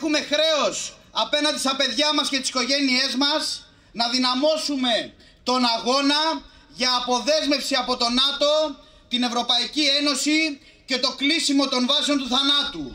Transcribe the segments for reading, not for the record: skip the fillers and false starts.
έχουμε χρέος απέναντι στα παιδιά μας και τις οικογένειές μας να δυναμώσουμε τον αγώνα για αποδέσμευση από το ΝΑΤΟ, την Ευρωπαϊκή Ένωση και το κλείσιμο των βάσεων του θανάτου.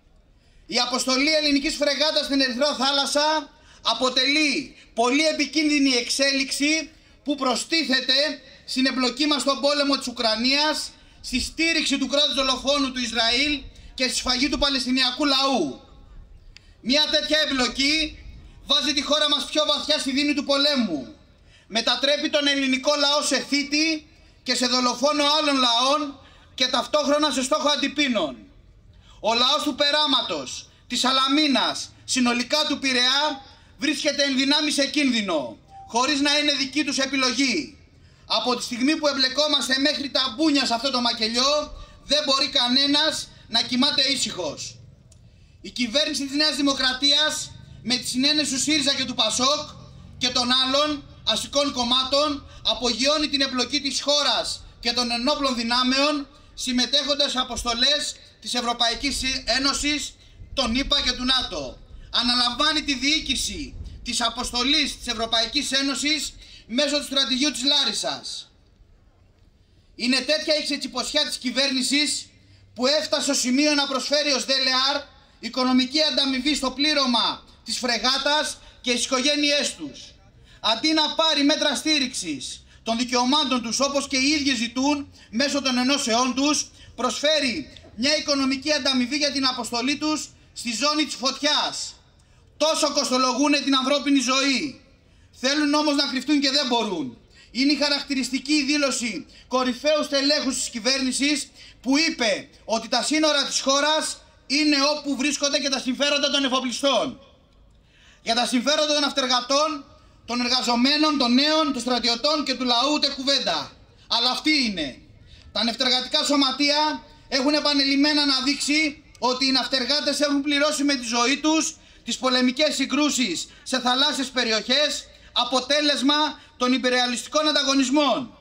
Η αποστολή ελληνικής φρεγάτας στην Ερυθρό Θάλασσα αποτελεί πολύ επικίνδυνη εξέλιξη που προστίθεται στην εμπλοκή μας στον πόλεμο της Ουκρανίας, στη στήριξη του κράτους δολοφόνου του Ισραήλ και στη σφαγή του Παλαιστινιακού λαού. Μια τέτοια εμπλοκή βάζει τη χώρα μας πιο βαθιά στη δίνη του πολέμου. Μετατρέπει τον ελληνικό λαό σε θήτη και σε δολοφόνο άλλων λαών και ταυτόχρονα σε στόχο αντιπίνων. Ο λαός του Περάματος, της Σαλαμίνας, συνολικά του Πειραιά βρίσκεται εν δυνάμει σε κίνδυνο, χωρίς να είναι δική τους επιλογή. Από τη στιγμή που εμπλεκόμαστε μέχρι τα μπούνια σε αυτό το μακελιό, δεν μπορεί κανένας να κοιμάται ήσυχος. Η κυβέρνηση της Νέας Δημοκρατίας, με τη συνένεση του ΣΥΡΙΖΑ και του ΠΑΣΟΚ και των άλλων αστικών κομμάτων, απογειώνει την εμπλοκή της χώρας και των ενόπλων δυνάμεων, συμμετέχοντας σε αποστολές της Ευρωπαϊκής Ένωσης, των ΗΠΑ και του ΝΑΤΟ. Αναλαμβάνει τη διοίκηση της αποστολής της Ευρωπαϊκής Ένωσης μέσω του στρατηγίου της Λάρισσας. Είναι τέτοια η ξετσιποσιά της κυβέρνησης που έφτασε στο σημείο να προσφέρει ως ΔΕΛΕΑΡ οικονομική ανταμοιβή στο πλήρωμα της φρεγάτας και στις οικογένειές τους. Αντί να πάρει μέτρα στήριξης των δικαιωμάτων τους όπως και οι ίδιοι ζητούν μέσω των ενώσεών τους, προσφέρει μια οικονομική ανταμοιβή για την αποστολή τους στη ζώνη της φωτιάς. Τόσο κοστολογούν την ανθρώπινη ζωή. Θέλουν όμως να κρυφτούν και δεν μπορούν. Είναι η χαρακτηριστική δήλωση κορυφαίου στελέχους της κυβέρνησης που είπε ότι τα σύνορα της χώρας είναι όπου βρίσκονται και τα συμφέροντα των εφοπλιστών. Για τα συμφέροντα των ναυτεργατών, των εργαζομένων, των νέων, των στρατιωτών και του λαού ούτε κουβέντα. Αλλά αυτή είναι. Τα ναυτεργατικά σωματεία έχουν επανειλημμένα αναδείξει ότι οι ναυτεργάτες έχουν πληρώσει με τη ζωή τους τις πολεμικές συγκρούσεις σε θαλάσσιες περιοχές, αποτέλεσμα των υπερρεαλιστικών ανταγωνισμών.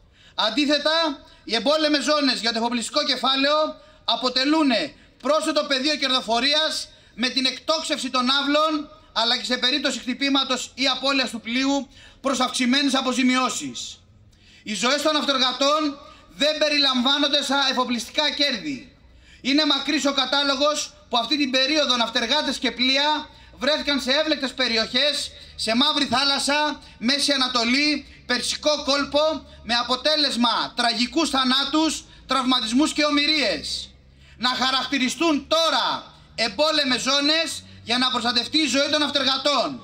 Αντίθετα, οι εμπόλεμες ζώνες για το εφοπλιστικό κεφάλαιο αποτελούν πρόσθετο πεδίο κερδοφορίας με την εκτόξευση των άβλων, αλλά και σε περίπτωση χτυπήματος ή απώλειας του πλοίου προς αυξημένες αποζημιώσεις. Οι ζωές των ναυτεργατών δεν περιλαμβάνονται στα εφοπλιστικά κέρδη. Είναι μακρύς ο κατάλογος που αυτή την περίοδο ναυτεργάτες και πλοία βρέθηκαν σε εύλεκτες περιοχές, σε Μαύρη Θάλασσα, Μέση Ανατολή, Περσικό κόλπο, με αποτέλεσμα τραγικούς θανάτους, τραυματισμούς και ομηρίες. Να χαρακτηριστούν τώρα εμπόλεμες ζώνες για να προστατευτεί η ζωή των ναυτεργατών.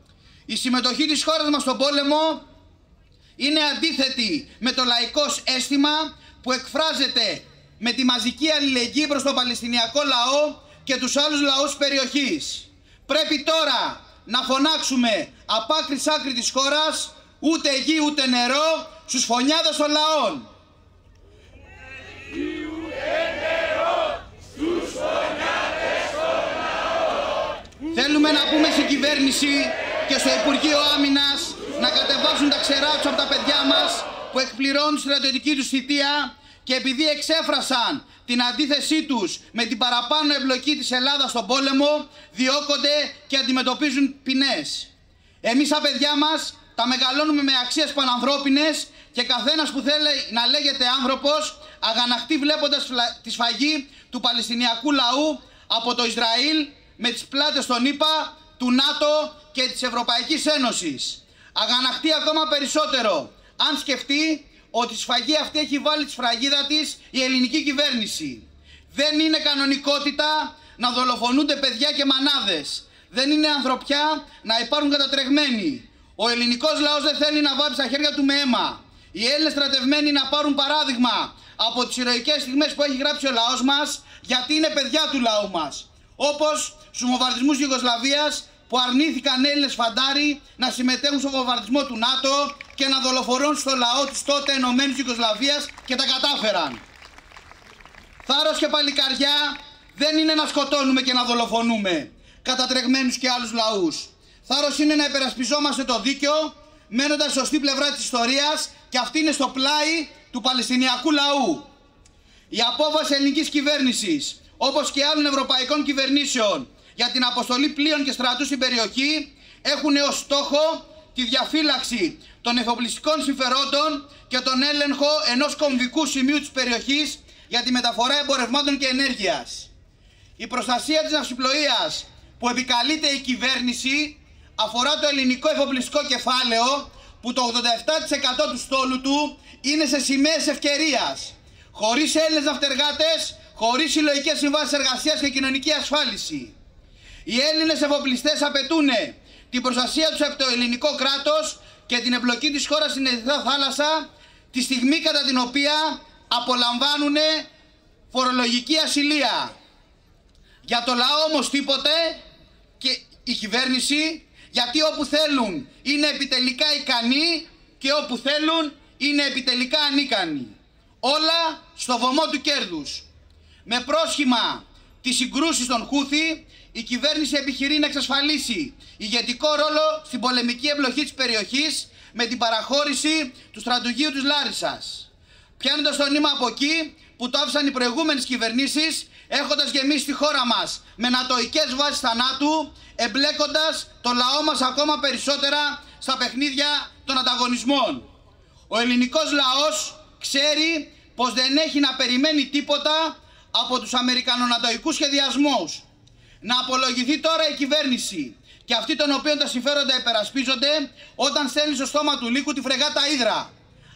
Η συμμετοχή της χώρας μας στον πόλεμο είναι αντίθετη με το λαϊκό αίσθημα που εκφράζεται με τη μαζική αλληλεγγύη προς τον Παλαιστινιακό λαό και τους άλλους λαούς της περιοχής. Πρέπει τώρα να φωνάξουμε απ' άκρη σ' άκρη της χώρας, ούτε γη ούτε νερό στους φωνιάδες των λαών. Θέλουμε να πούμε στην κυβέρνηση και στο Υπουργείο Άμυνας να κατεβάσουν τα ξερά τους από τα παιδιά μας που εκπληρώνουν τη στρατιωτική τους θητεία και επειδή εξέφρασαν την αντίθεσή τους με την παραπάνω εμπλοκή της Ελλάδας στον πόλεμο, διώκονται και αντιμετωπίζουν ποινές. Εμείς τα παιδιά μας τα μεγαλώνουμε με αξίες πανανθρώπινες και καθένας που θέλει να λέγεται άνθρωπος αγανακτεί βλέποντας τη σφαγή του Παλαιστινιακού λαού από το Ισραήλ με τις πλάτες των ΗΠΑ, του ΝΑΤΟ και της Ευρωπαϊκής Ένωσης. Αγανακτεί ακόμα περισσότερο αν σκεφτεί ότι η σφαγή αυτή έχει βάλει τη σφραγίδα της η ελληνική κυβέρνηση. Δεν είναι κανονικότητα να δολοφονούνται παιδιά και μανάδες. Δεν είναι ανθρωπιά να υπάρχουν κατατρεγμένοι. Ο ελληνικός λαός δεν θέλει να βάψει τα χέρια του με αίμα. Οι Έλληνες στρατευμένοι να πάρουν παράδειγμα από τις ηρωικές στιγμές που έχει γράψει ο λαός μας, γιατί είναι παιδιά του λαού μας. Όπως στους βομβαρδισμούς Ιουγκοσλαβίας που αρνήθηκαν Έλληνες φαντάροι να συμμετέχουν στο βομβαρδισμό του ΝΑΤΟ και να δολοφονούν στο λαό της τότε ενωμένης Ιουγκοσλαβίας και τα κατάφεραν. Θάρρος και παλικαριά δεν είναι να σκοτώνουμε και να δολοφονούμε κατατρεγμένους και άλλους λαούς. Θάρρος είναι να υπερασπιζόμαστε το δίκαιο μένοντας σωστή πλευρά της ιστορίας και αυτή είναι στο πλάι του Παλαιστινιακού λαού. Η απόφαση ελληνικής κυβέρνησης όπως και άλλων ευρωπαϊκών κυβερνήσεων για την αποστολή πλοίων και στρατού στην περιοχή έχουν ως στόχο τη διαφύλαξη των εφοπλιστικών συμφερόντων και τον έλεγχο ενός κομβικού σημείου της περιοχής για τη μεταφορά εμπορευμάτων και ενέργειας. Η προστασία της ναυσιπλοείας που επικαλείται η κυβέρνηση αφορά το ελληνικό εφοπλιστικό κεφάλαιο που το 87% του στόλου του είναι σε σημαίες ευκαιρίας, χωρίς Έλληνες ναυτεργάτες, χωρίς συλλογικές συμβάσεις εργασίας και κοινωνική ασφάλιση. Οι Έλληνες εφοπλιστές απαιτούν την προστασία τους από το ελληνικό κράτος και την εμπλοκή της χώρας στην Ερυθρά Θάλασσα τη στιγμή κατά την οποία απολαμβάνουν φορολογική ασυλία. Για το λαό όμως τίποτε και η κυβέρνηση, γιατί όπου θέλουν είναι επιτελικά ικανοί και όπου θέλουν είναι επιτελικά ανίκανοι. Όλα στο βωμό του κέρδους. Με πρόσχημα τις συγκρούσεις των Χούθη, η κυβέρνηση επιχειρεί να εξασφαλίσει ηγετικό ρόλο στην πολεμική εμπλοκή της περιοχής με την παραχώρηση του στρατουργείου της Λάρισσας. Πιάνοντας το νήμα από εκεί που το άφησαν οι προηγούμενες κυβερνήσεις, έχοντας γεμίσει τη χώρα μας με νατοικές βάσεις θανάτου, εμπλέκοντας το λαό μας ακόμα περισσότερα στα παιχνίδια των ανταγωνισμών. Ο ελληνικός λαός ξέρει πως δεν έχει να περιμένει τίποτα από τους αμερικανονατοικούς σχεδιασμούς. Να απολογηθεί τώρα η κυβέρνηση και αυτοί των οποίων τα συμφέροντα υπερασπίζονται όταν στέλνει στο στόμα του λύκου τη φρεγάτα Ύδρα.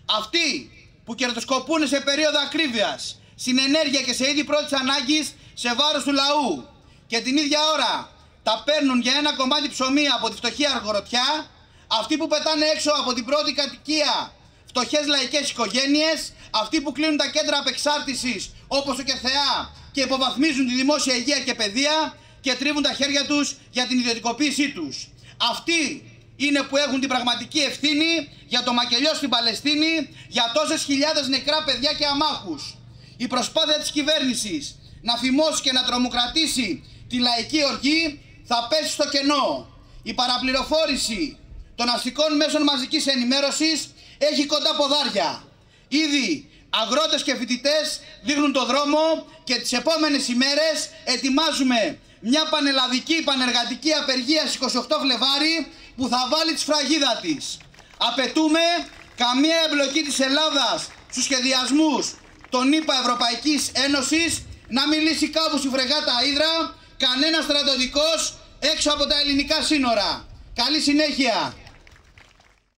Αυτοί που κερδοσκοπούν σε περίοδο ακρίβειας, στην ενέργεια και σε είδη πρώτης ανάγκης σε βάρος του λαού και την ίδια ώρα τα παίρνουν για ένα κομμάτι ψωμί από τη φτωχή αγροτιά, αυτοί που πετάνε έξω από την πρώτη κατοικία φτωχές λαϊκές οικογένειες, αυτοί που κλείνουν τα κέντρα απεξάρτησης όπως το ΚΕΘΕΑ και υποβαθμίζουν τη δημόσια υγεία και παιδεία και τρίβουν τα χέρια τους για την ιδιωτικοποίησή τους. Αυτοί είναι που έχουν την πραγματική ευθύνη για το μακελιό στην Παλαιστίνη, για τόσες χιλιάδες νεκρά παιδιά και αμάχους. Η προσπάθεια της κυβέρνησης να φημώσει και να τρομοκρατήσει τη λαϊκή οργή θα πέσει στο κενό. Η παραπληροφόρηση των αστικών μέσων μαζικής ενημέρωσης έχει κοντά ποδάρια. Ήδη αγρότες και φοιτητές δείχνουν το δρόμο και τις επόμενες ημέρες ετοιμάζουμε μια πανελλαδική πανεργατική απεργία στις 28 Φλεβάρι που θα βάλει τη σφραγίδα της. Απαιτούμε καμία εμπλοκή της Ελλάδας στους σχεδιασμούς των ΗΠΑ Ευρωπαϊκής Ένωσης, να μιλήσει κάπου στη φρεγάτα Ύδρα κανένας στρατιωτικός έξω από τα ελληνικά σύνορα. Καλή συνέχεια!